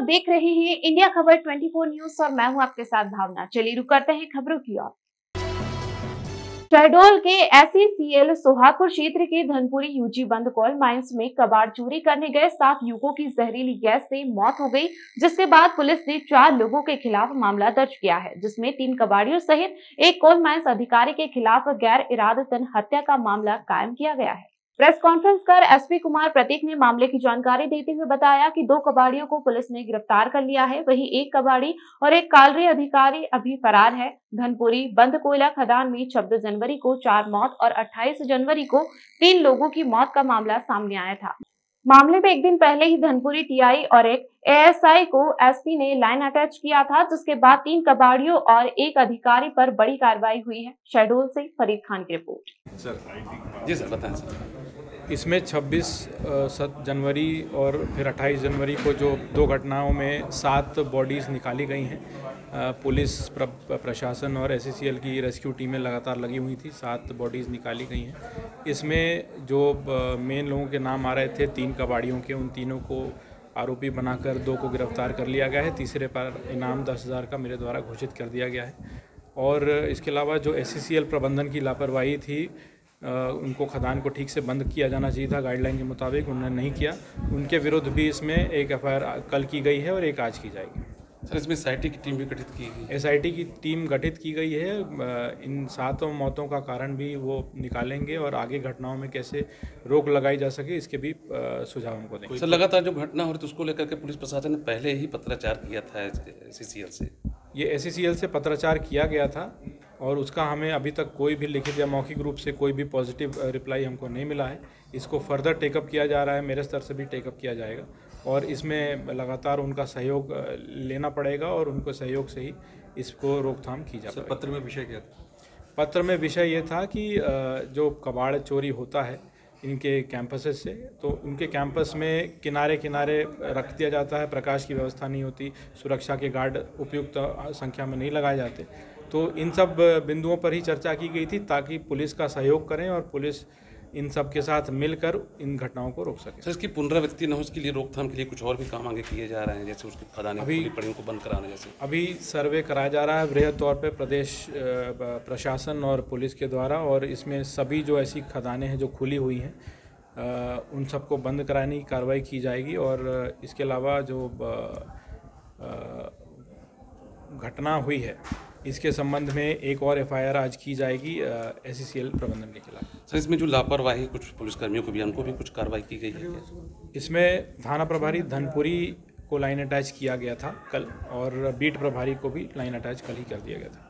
देख रहे हैं इंडिया खबर 24 न्यूज और मैं हूं आपके साथ भावना। चलिए रुक करते हैं खबरों की ओर। शहडोल के SECL सोहागपुर क्षेत्र के धनपुरी यूजी बंद कोल माइंस में कबाड़ चोरी करने गए 7 युवकों की जहरीली गैस से मौत हो गई, जिसके बाद पुलिस ने 4 लोगों के खिलाफ मामला दर्ज किया है, जिसमें 3 कबाड़ियों सहित एक कोल माइंस अधिकारी के खिलाफ गैर इरादतन हत्या का मामला कायम किया गया है। प्रेस कॉन्फ्रेंस कर SP कुमार प्रतीक ने मामले की जानकारी देते हुए बताया कि 2 कबाड़ियों को पुलिस ने गिरफ्तार कर लिया है, वहीं एक कबाड़ी और एक कालरी अधिकारी अभी फरार है। धनपुरी बंद कोयला खदान में 26 जनवरी को 4 मौत और 28 जनवरी को 3 लोगों की मौत का मामला सामने आया था। मामले में एक दिन पहले ही धनपुरी TI और एक ASI को SP ने लाइन अटैच किया था, जिसके बाद 3 कबाड़ियों और एक अधिकारी पर बड़ी कार्रवाई हुई है। शहडोल से फरीद खान की रिपोर्ट। जी सर बताएं सर। इसमें 26 जनवरी और फिर 28 जनवरी को जो 2 घटनाओं में 7 बॉडीज़ निकाली गई हैं। पुलिस प्रशासन और SECL की रेस्क्यू टीमें लगातार लगी हुई थी। 7 बॉडीज़ निकाली गई हैं। इसमें जो मेन लोगों के नाम आ रहे थे 3 कबाड़ियों के, उन तीनों को आरोपी बनाकर 2 को गिरफ्तार कर लिया गया है। तीसरे पर इनाम 10,000 का मेरे द्वारा घोषित कर दिया गया है। और इसके अलावा जो SECL प्रबंधन की लापरवाही थी, उनको खदान को ठीक से बंद किया जाना चाहिए था गाइडलाइन के मुताबिक, उन्होंने नहीं किया। उनके विरुद्ध भी इसमें एक FIR कल की गई है और एक आज की जाएगी। सर इसमें SIT की टीम भी गठित की गई? SIT की टीम गठित की गई है। इन 7 मौतों का कारण भी वो निकालेंगे और आगे घटनाओं में कैसे रोक लगाई जा सके इसके भी सुझाव हमको देंगे। सर लगातार जो घटना हो रही थी उसको लेकर के पुलिस प्रशासन ने पहले ही पत्राचार किया था SECL से? ये SECL से पत्राचार किया गया था और उसका हमें अभी तक कोई भी लिखित या मौखिक रूप से कोई भी पॉजिटिव रिप्लाई हमको नहीं मिला है। इसको फर्दर टेकअप किया जा रहा है, मेरे स्तर से भी टेकअप किया जाएगा और इसमें लगातार उनका सहयोग लेना पड़ेगा और उनके सहयोग से ही इसको रोकथाम की जा पाएगी। पत्र में विषय क्या था? पत्र में विषय ये था कि जो कबाड़ चोरी होता है इनके कैंपसेस से, तो उनके कैंपस में किनारे किनारे रख दिया जाता है, प्रकाश की व्यवस्था नहीं होती, सुरक्षा के गार्ड उपयुक्त संख्या में नहीं लगाए जाते। तो इन सब बिंदुओं पर ही चर्चा की गई थी ताकि पुलिस का सहयोग करें और पुलिस इन सब के साथ मिलकर इन घटनाओं को रोक सके। सर इसकी पुनरावृत्ति न हो इसके लिए रोकथाम के लिए कुछ और भी काम आगे किए जा रहे हैं, जैसे उसकी खदानें पूरी पड़ी उनको बंद कराना? जैसे अभी सर्वे कराया जा रहा है बृहद तौर पे प्रदेश प्रशासन और पुलिस के द्वारा, और इसमें सभी जो ऐसी खदानें हैं जो खुली हुई हैं उन सबको बंद कराने की कार्रवाई की जाएगी। और इसके अलावा जो घटना हुई है इसके संबंध में एक और FIR आज की जाएगी SECL प्रबंधन के खिलाफ। सर इसमें जो लापरवाही कुछ पुलिसकर्मियों को भी, उनको भी कुछ कार्रवाई की गई है? इसमें थाना प्रभारी धनपुरी को लाइन अटैच किया गया था कल और बीट प्रभारी को भी लाइन अटैच कल ही कर दिया गया था।